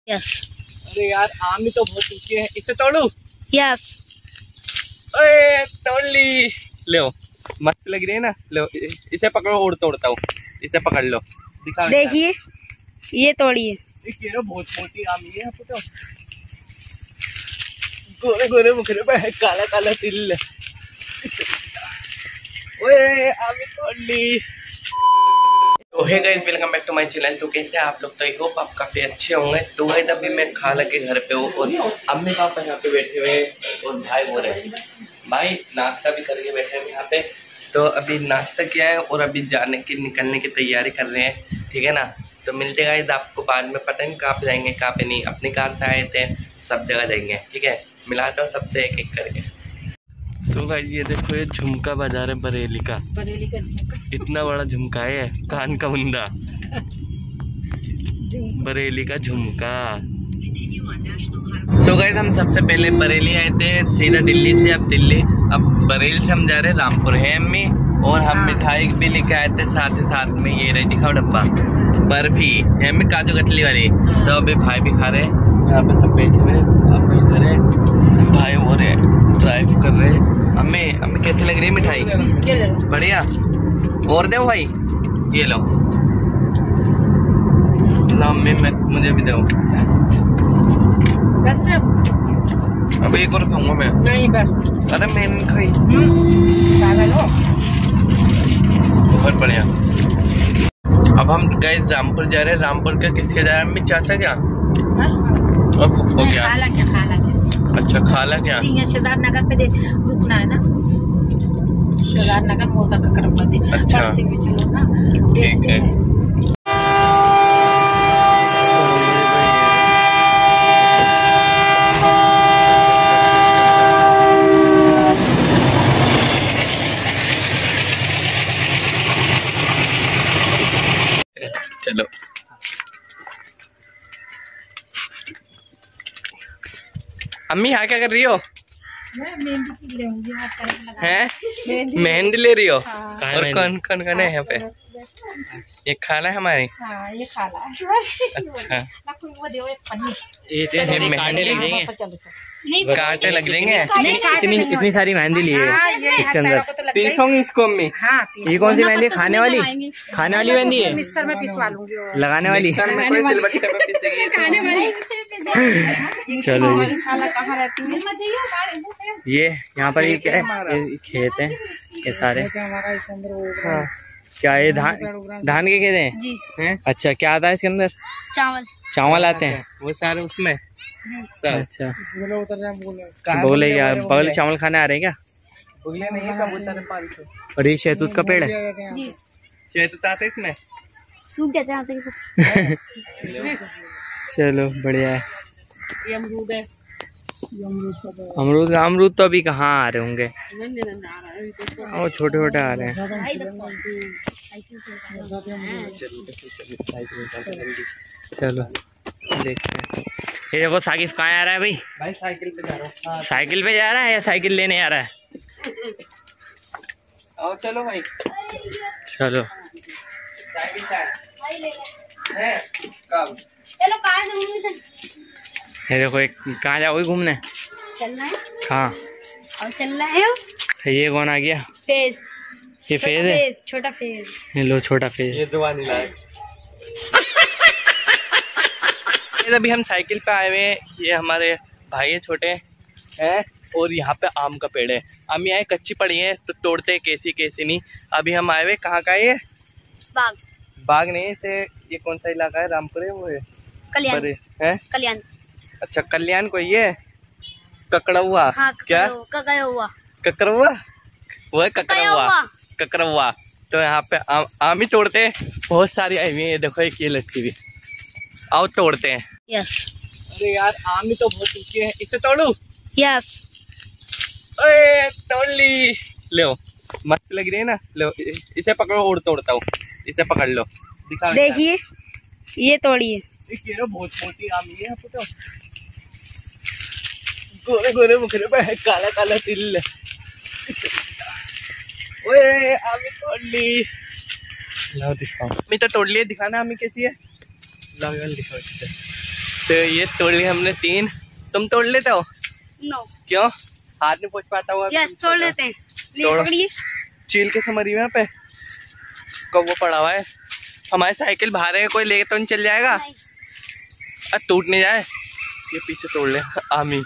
Yes. अरे यार आम ही तो बहुत सूखी है, इसे तोड़ू? यस। ओए तोड़ ली, लो मस्त लग रही है ना। लो इसे पकड़ो और तोड़ता हूँ, इसे पकड़ लो। दिखा, देखिए ये तोड़िए। देखिए बहुत मोटी आम है यहाँ पे तो, गोरे गोरे मुखरे पे है काला काला तिल। ओए आम ही तोड़ ली। तो hey guys, welcome back to my channel. तो कैसे आप लोग? तो आई होप आप काफी अच्छे होंगे। तो गाइस अभी मैं खाला के घर पे हूँ और अम्मी पापा यहाँ पे बैठे हुए और भाई हो रहे हैं, भाई नाश्ता भी करके बैठे हैं यहाँ पे। तो अभी नाश्ता किया है और अभी निकलने की तैयारी कर रहे हैं, ठीक है ना। तो मिलते गाइस आपको बाद में, पता नहीं कहाँ पे जाएंगे कहाँ पे नहीं। अपनी कार से आए थे, सब जगह जाएंगे, ठीक है। मिलाता हूँ सबसे एक एक करके। सो गाइस ये देखो, ये झुमका बाजार है बरेली का झुमका। इतना बड़ा झुमका है, कान का मुंडा, बरेली का झुमका। सो गाइस हम सबसे पहले बरेली आए थे, सीधा दिल्ली से अब दिल्ली, अब बरेली से हम जा रहे हैं रामपुर है अम्मी। और हम मिठाई भी लेके आए थे साथ ही साथ में, ये रही दिखाओ डब्बा, बर्फी है अम्मी, काजू कतली वाली। तो अभी भाई भी खा रहे हैं, यहाँ पे सब बैठे हुए, आप बैठे रहे, भाई हो रहे ड्राइव कर रहे हैं। अम्मी कैसी लग रही है मिठाई? बढ़िया। और दो भाई, ये लो अम्मी, मुझे भी दो। बस अब एक और खाऊंगा मैं। नहीं बस। अरे मैंने खाई। बहुत बढ़िया। अब हम गाइस रामपुर जा रहे हैं। रामपुर का किसके जा रहे हैं अम्मी? चाचा क्या और फुप्पो क्या? खाला क्या। अच्छा खाला क्या? शहजाद नगर पे रुकना है ना, शहजाद नगर मोजा का करम। अच्छा चलो ना, ठीक है। चलो अम्मी यहाँ क्या कर रही हो? हैं? मेहंदी ले रही हो? और कौन कौन है यहाँ पे? ये खाला है हमारी। ये खाला है। अच्छा ये मेहंदी लग जाएंगे, कांटे लग जाएंगे। इतनी सारी मेहंदी ली है इसके अंदर। पीसोंगी इसको अम्मी? ये कौन सी मेहंदी? खाने वाली मेहंदी है, मिक्सर में पिसवा लूंगी। लगाने वाली। चलो ये यहाँ पर ये क्या है? ये खेत है ये सारे। हाँ क्या ये धान के खेत हैं जी? अच्छा क्या आता है इसके अंदर? चावल आते हैं वो सारे उसमें। अच्छा बोले यार, बगल चावल खाने आ रहे हैं क्या? बुगले नहीं है, कबूतर है 500। और ये शहतूत का पेड़ है? शहतूत आता है इसमें, सूख जाते हैं। चलो बढ़िया है। ये अमरूद है। अमरूद तो अभी कहाँ आ रहे होंगे, वो छोटे छोटे आ रहे हैं। चलो देखते हैं। ये देखो साकिब कहाँ आ रहा है भाई? भाई साइकिल पे जा रहा हूँ। साइकिल पे जा रहा है या साइकिल लेने आ रहा है? आओ चलो भाई, चलो साइकिल है कब? चलो कार से ये देखो एक कहाँ जाओगे घूमने? चलना है। कहाँ? और चलना है। ये कौन आ गया? फेज। ये फेज है, छोटा फेज। ये लो छोटा फेज। ये दुआ नहीं लायक। अभी हम साइकिल पे आए हुए हैं, ये हमारे भाई है छोटे हैं, और यहाँ पे आम का पेड़ है। आम यहाँ कच्ची पड़ी है तो तोड़ते कैसी नहीं। अभी हम आए हुए, कहाँ का है? बाग नहीं, इसे ये कौन सा इलाका है? रामपुर है वो है कल्याण। अच्छा कल्याण को ये ककड़ुआ। हाँ, क्या ककड़ुआ? वो है ककड़ुआ। तो यहाँ पे आम ही तोड़ते हैं, बहुत सारी आई हुई है। देखो एक ये लटकी हुई, आओ तोड़ते हैं। यस। अरे यार आम ही तो बहुत सूखी है, इसे तोड़ू? यस। ओए तोड़ ली, लो मस्त लग रही है ना। लो इसे पकड़ो और तोड़ता हूँ, इसे पकड़ लो। दिखा, देखिए ये तोड़िए। देखिए बहुत मोटी आम है यहाँ पे तो, गोरे गोरे मुखरे पे है काला काला तिल। ओए आमी तोड़ ली, लो दिखाओ। मैं तो तोड़ लिया, दिखाना आमी कैसी है। लो दिखाओ। तो ये तोड़ ली हमने 3। तुम तोड़ लेते हो? नो। क्यों? हाथ नहीं पहुंच पाता हुआ? यस, तोड़ लेते हैं। तोड़ो। चील के से मरी हुई यहाँ पे कौवा पड़ा हुआ है। हमारी साइकिल बाहर है, कोई लेके तो नहीं चल जाएगा? टूट नहीं जाए। ये पीछे तोड़ ले आमी।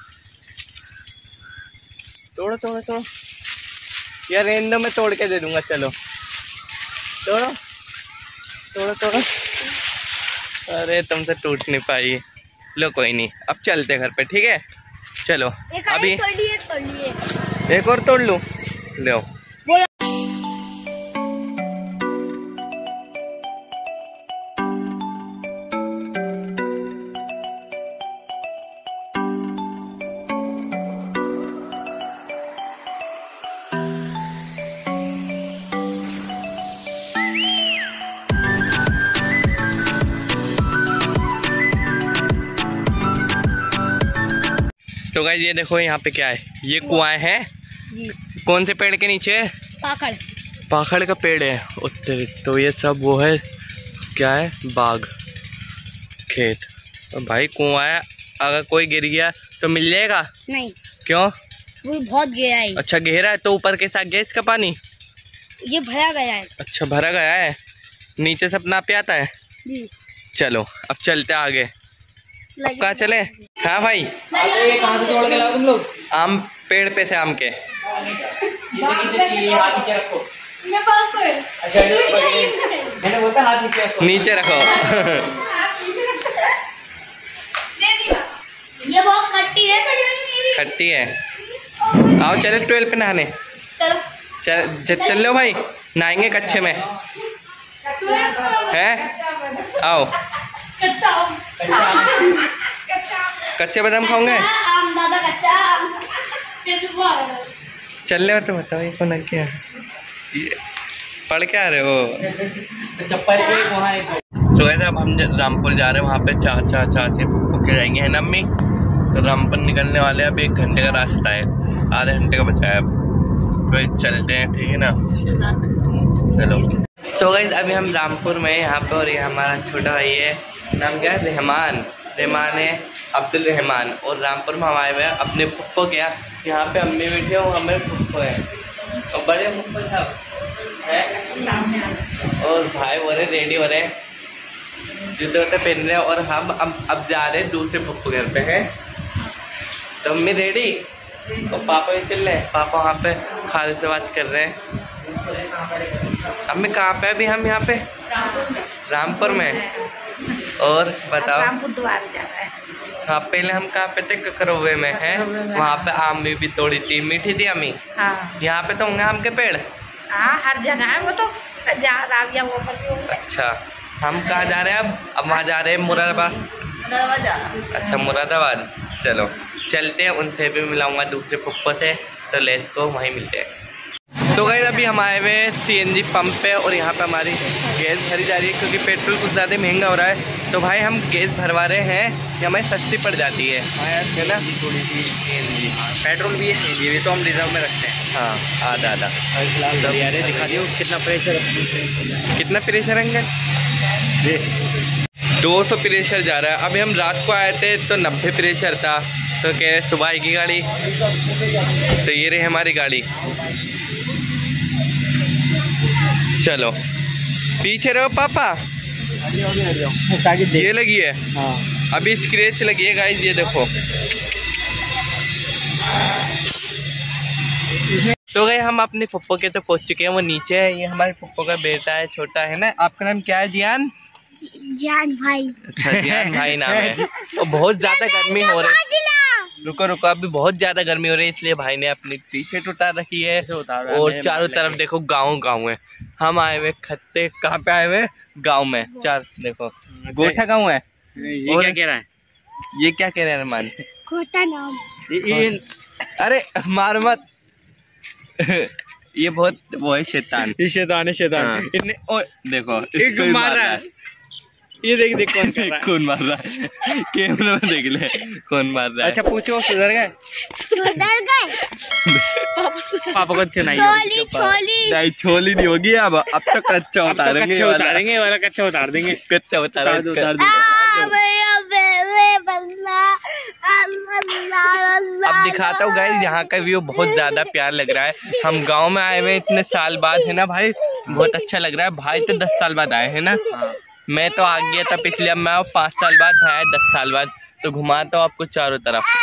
तोड़ो तोड़ो तोड़ो यार, रेंडो में तोड़ के दे दूंगा। चलो तोड़ो तोड़ो तोड़ो। अरे तुमसे टूट नहीं पाई। लो कोई नहीं, अब चलते घर पे, ठीक है? चलो अभी एक और तोड़ लूं। लो तो गाइस ये देखो यहाँ पे क्या है, ये कुआं है जी। कौन से पेड़ के नीचे? पाखड़। पाखड़ का पेड़ है उत्तर। तो ये सब वो है, क्या है? बाग खेत। तो भाई कुआं है, अगर कोई गिर गया तो मिल जाएगा? नहीं। क्यों? वो बहुत गहरा है। अच्छा गहरा है, तो ऊपर के साथ गया इसका पानी? ये भरा गया है। अच्छा भरा गया है, नीचे सब नापे आता है जी। चलो अब चलते आगे। अब कहाँ चले? हाँ भाई कहाँ से तोड़ के लाओ तुम लोग? आम पेड़ पे से आम के। मैंने बोला हाथ नीचे रखो। नीचे रखो। ये बहुत खट्टी है, बड़ी बड़ी। खट्टी है। आओ चले 12 पे नहाने। चलो चल लो भाई, नहाएंगे कच्चे में है। आओ कच्चे बादाम खाओगे? आम दादा कच्चा आम। चल ले तो बताओ, ये कौन है? क्या ये पढ़ के आ रहे हो? चप्पल के वहाँ एक। तो ऐसा अब हम रामपुर जा रहे हैं, वहाँ पे चाचा चाची के जाएंगे, है ना अम्मी? तो रामपुर निकलने वाले हैं, अब 1 घंटे का रास्ता है, आधे घंटे का बचा है अब। तो चलते हैं, ठीक है ना? चलो सो गाइस अभी हम रामपुर में यहाँ पे, और ये हमारा छोटा भाई है, नाम क्या है? रहमान है, अब्दुल रहमान। और रामपुर में हम आए हुए हैं अपने फुप्पो के यहाँ पे अम्मी बैठे हो, हमारे फुप्पो है और बड़े फुप्पो साहब है, और भाई हो रहे रेडी हो रहे, जूते वूते पहन रहे हैं। और हम अब जा रहे हैं दूसरे फुप्पो घर पे हैं। तो अम्मी रेडी और पापा भी चल रहे हैं। पापा वहाँ पे खाले से बात कर रहे हैं। अम्मी कहाँ पे? अभी हम यहाँ पे रामपुर में। और बताओ? रामपुर द्वार जा रहा है। हाँ पहले हम कहाँ पे थे? ककरौवे में है, वहाँ पे आम भी तोड़ी थी, मीठी थी अम्मी। हाँ यहाँ पे तो होंगे आम के पेड़? हाँ हर जगह है वो तो, जहाँ राविया वो पर। अच्छा हम कहाँ जा रहे हैं अब वहाँ जा रहे हैं मुरादाबाद। अच्छा मुरादाबाद, चलो चलते हैं, उनसे भी मिलाऊंगा दूसरे फुप्पो से। तो लेट्स गो, वहीं मिलते हैं। सो गाइस अभी हम आए हुए CNG पंप पे, और यहाँ पे हमारी गैस भरी जा रही है क्योंकि पेट्रोल कुछ ज़्यादा महंगा हो रहा है। तो भाई हम गैस भरवा रहे हैं, ये हमें सस्ती पड़ जाती है ना? थोड़ी सी CNG, पेट्रोल भी है, CNG भी, तो हम रिजर्व में रखते हैं। हाँ आधा आधा। यार दिखा दियो कितना प्रेशर है। कितना प्रेशर है? 200 प्रेशर जा रहा है। अभी हम रात को आए थे तो 90 प्रेशर था, तो कह रहे सुबह आएगी गाड़ी। तो ये रही हमारी गाड़ी। चलो पीछे रहो पापा। ये लगी है, हाँ अभी स्क्रैच लगी है गाइस, ये देखो। तो गए हम अपने पप्पो के तो पहुंच चुके हैं, वो नीचे है। ये हमारे पप्पो का बेटा है, छोटा है ना। आपका नाम क्या है? जियान? जान भाई। अच्छा जियान भाई नाम है। तो बहुत ज्यादा गर्मी हो रही है, रुको रुको, अभी बहुत ज्यादा गर्मी हो रही है, इसलिए भाई ने अपनी टी शर्ट उतार रखी है। और चारों तरफ देखो गाँव है। हम आए हुए खत्ते, कहाँ पे आए हुए? गाँव में। चार देखो गोठा गाँव है। ये क्या कह रहा है? ये क्या कह रहे हैं अरमान? खोता नाम। अरे मार मत। ये बहुत वो है शैतान। ये शैतान है, शैतान। इतने देखो एक मार रहा है। ये देख देख कौन कर रहा है। कौन मार रहा है? कैमरा में देख ले कौन मार रहा है। अच्छा पूछो, सुधर गए? पापा को सुनाइए। नहीं छोली नहीं होगी अब तो कच्चा उतारेंगे। कच्चा उतारेंगे, वाला कच्चा उतार देंगे। कच्चा उतार देंगे। अब दिखाता हूँ गाइस, यहाँ का व्यू बहुत ज्यादा प्यार लग रहा है। हम गांव में आए हुए इतने साल बाद, है ना भाई, बहुत अच्छा लग रहा है। भाई तो 10 साल बाद आए है ना। मैं तो आ गया था पिछले, अब मैं 5 साल बाद, भाई 10 साल बाद। तो घुमाता हूँ आपको चारों तरफ।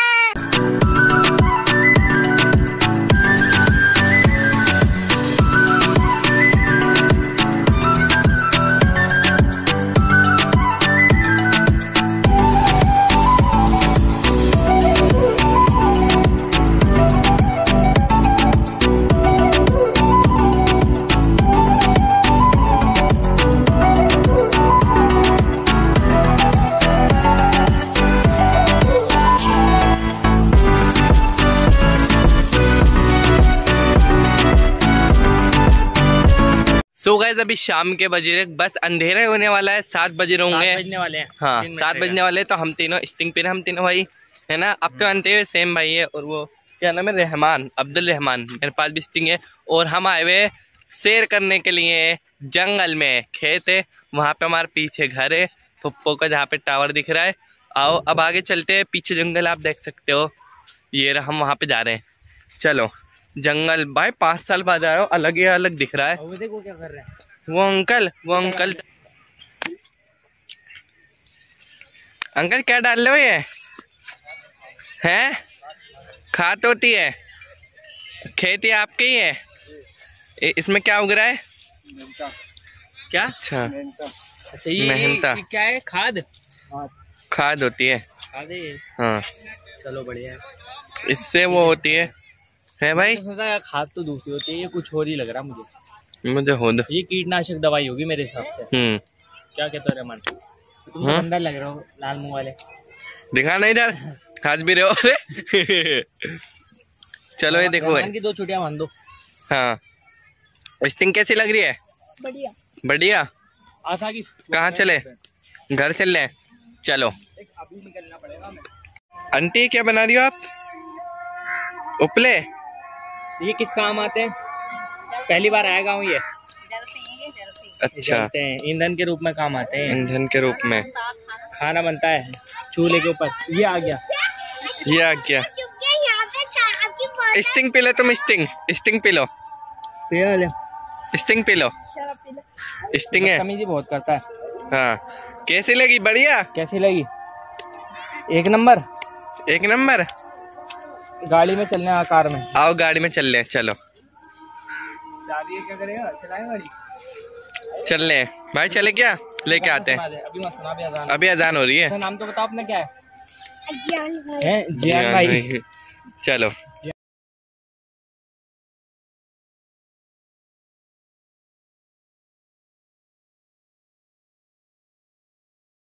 सो गाइस अभी शाम के बज रहे, बस अंधेरा होने वाला है, 7 बज रहे होंगे। 7 बजने वाले हैं। हाँ 7 बजने वाले। तो हम तीनों स्टिंग पे, हम तीनों भाई है ना। अब तो अंटे हुए सेम भाई है, और वो क्या नाम है, रहमान, अब्दुल रहमान। मेरे पास भी स्टिंग है। और हम आए हुए सैर करने के लिए जंगल में। खेत है वहाँ पे, हमारे पीछे घर है पप्पो का, जहाँ पे टावर दिख रहा है। आओ अब आगे चलते हैं, पीछे जंगल आप देख सकते हो। ये रहा, हम वहाँ पे जा रहे हैं। चलो जंगल भाई 5 साल बाद आए हो, अलग ही अलग दिख रहा है। वो देखो क्या कर रहे हैं वो अंकल अंकल क्या डाल रहे हो ये? हैं खाद होती है, खेती आपकी ही है। इसमें क्या उग रहा है? क्या? अच्छा अच्छा ये मेहनता क्या है? खाद होती है। खाद है। हाँ चलो बढ़िया है। इससे वो होती है भाई। खाद तो दूसरी होती है, ये कुछ और ही लग रहा मुझे खुद। ये कीटनाशक दवाई होगी मेरे हिसाब से। क्या कहते हो रहमान? तुम अंदर लग रहे हो लाल मुंह वाले। दिखा नहीं इधर, हाथ भी रहे हो। चलो ये देखो की 2 छुट्टियां मान दो। हाँ स्टिंग कैसी लग रही है? बढ़िया बढ़िया। आशा की कहाँ चले? घर चल रहे? चलो। अभी निकलना पड़ेगा हमें। आंटी क्या बना रही हो आप? उपले? ये किस काम आते हैं? पहली बार आएगा हूँ ये। अच्छा जलते हैं, ईंधन के रूप में काम आते हैं। ईंधन के रूप में खाना बनता है चूल्हे के ऊपर। ये आ गया, ये आ गया। स्टिंग पी लो तुम, स्टिंग पी लो, स्टिंग पी लो। स्टिंग है, कमी बहुत करता है। हाँ कैसी लगी? बढ़िया। कैसी लगी? 1 नंबर। 1 नंबर। गाड़ी में चलने आ, कार में आओ गाड़ी में चल ले। चलो चाबी क्या करेगा? चलाएगा गाड़ी? चल ले भाई, चले क्या? लेके आते हैं। अभी मत सुना, अभी अजान हो रही है। नाम तो बताओ अपना क्या है? जियान भाई। जियान भाई। चलो